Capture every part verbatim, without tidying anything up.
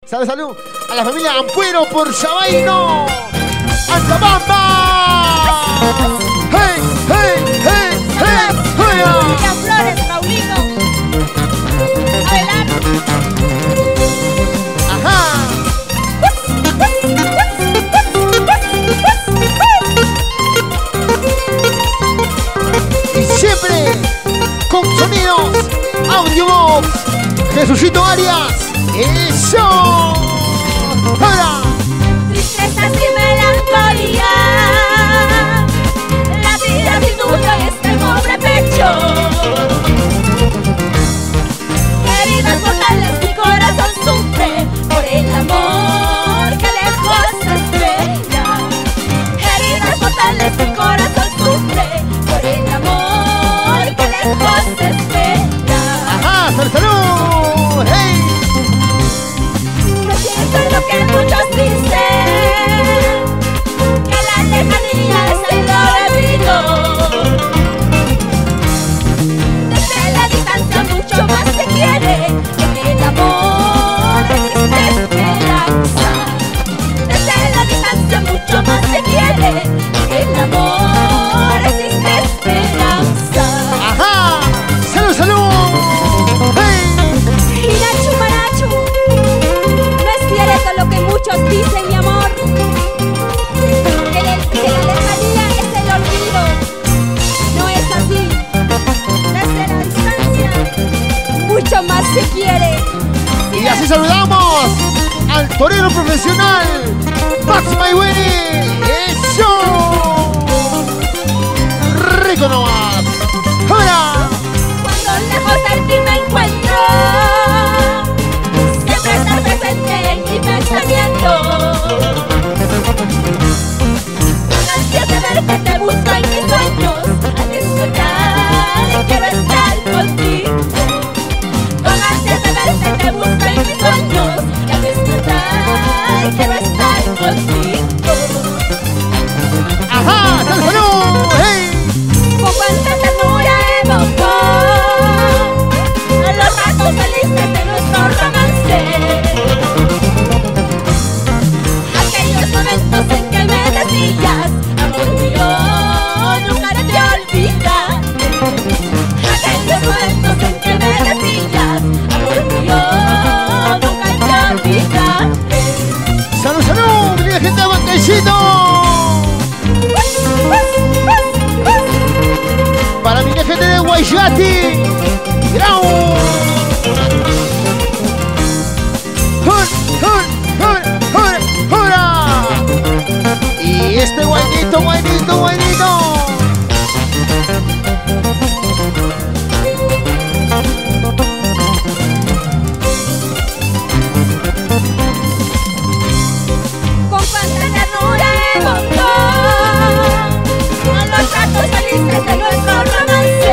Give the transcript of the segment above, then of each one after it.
Salud, salud a la familia Ampuero por Sabaino. ¡Antabamba! ¡Hey, hey, hey, hey! ¡Hey! Familia Flores, Paulino. Abelardo. ¡Ajá! Y siempre con sonidos Audiobox. Jesucito Arias. ¡Eso! ¡Ahora! Tristezas y melancolía, la vida sin duda en este pobre pecho. Heridas mortales mi corazón sufre por el amor que lejos se espera. Heridas mortales mi corazón sufre por el amor que lejos se espera. ¡Ajá! ¡Salud, salud! ¡Hey! Eso es lo que muchos dicen, que la lejanía es el olvido. Desde la distancia mucho más se quiere, en el amor existe esperanza. Desde la distancia mucho más se quiere, en el amor existe esperanza. ¡Ajá! ¡Salud, salud! ¡Hey! Hirachu Marachu, no es cierto lo que muchos dicen, mi amor, que, le, que la lejanía es el olvido. No es así. Desde la distancia mucho más se quiere. Y así saludamos al torero profesional Máxima Iguini. ¡Eso! ¡Rico nomás! ¡Ahora! Cuando lejos de ti me encuentro, siempre estar presente en mi pensamiento. Con ansias de verte te busco en mis sueños, al despertar quiero estar contigo. Con ansias de verte te busco en mis sueños, y al despertar quiero estar contigo. ¡Ajá! ¡Salud, salud! ¡Hey! Con cuánta ternura evocó a los ratos felices de nuestro romance. Aquellos momentos en que me decías, amor mío, nunca te olvidaré. Aquellos momentos en que me decías, amor mío, nunca te olvidaré. ¡Salud, salud! ¡Venida gente de Banquecito! Para mi gente de Guayati. ¡Grau! ¡Hur, hur, hur, hur, hurra! Y este guainito, guainito, guainito. Con cuánta ternura evocó a los ratos felices de nuestro romance.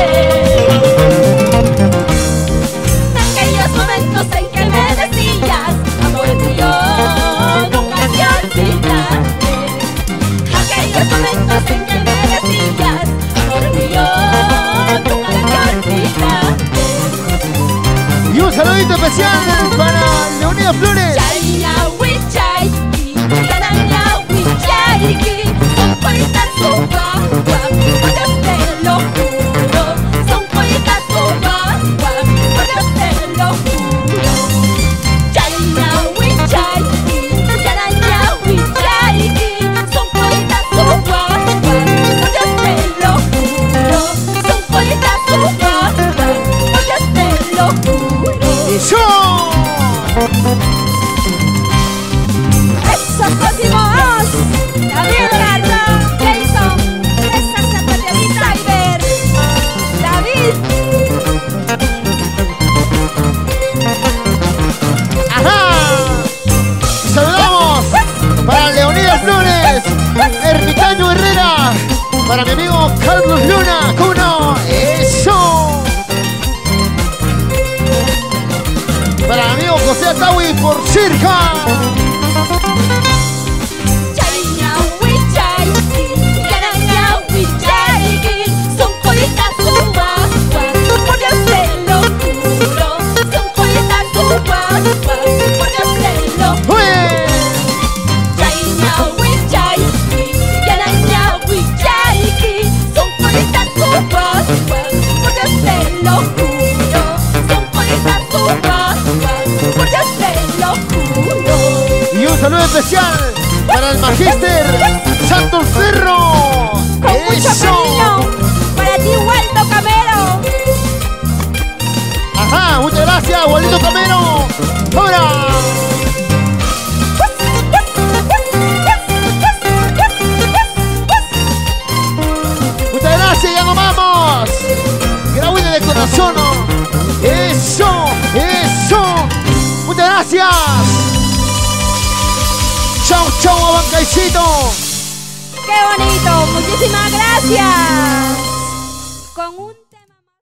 Aquellos momentos en que me decías, amor mío, nunca te olvidaré. Aquellos momentos en que me decías, amor mío, nunca te olvidaré. Y un saludito especial para Leonida Flores. Chayinawi, chayki, yananawi, chayki, son pollitas guaguas, por Dios te lo juro. Son pollitas guaguas, por Dios te lo juro. Chayinawi, chayki, yananawi, chayki, son pollitas guaguas, por Dios te lo juro. Son pollitas guaguas, por Dios te lo juro. ¡Y yo! ¡Eso, Cosimos! David Garza, Jason, esa zapaterita Iber, David. ¡Ajá! Saludamos para Leonida Flores, Ermitaño Herrera, para mi amigo Carlos Luna, Cuno, eso. Para mi amigo José Atawi por Circa. Chayinawi, chayki, yananawi, chayki, son pollitas guaguas, por Dios te lo juro. Son pollitas guaguas, por Dios te lo saludo especial para el Magíster Santos Ferro. Con mucho cariño para ti, Waldo Camero. Ajá, muchas gracias, Waldito Camero. ¡Ahora! Muchas gracias, ya nos vamos. Grauine de corazón. Eso, eso. Muchas gracias. Chau, chau, Abancaicito. ¡Qué bonito! ¡Muchísimas gracias!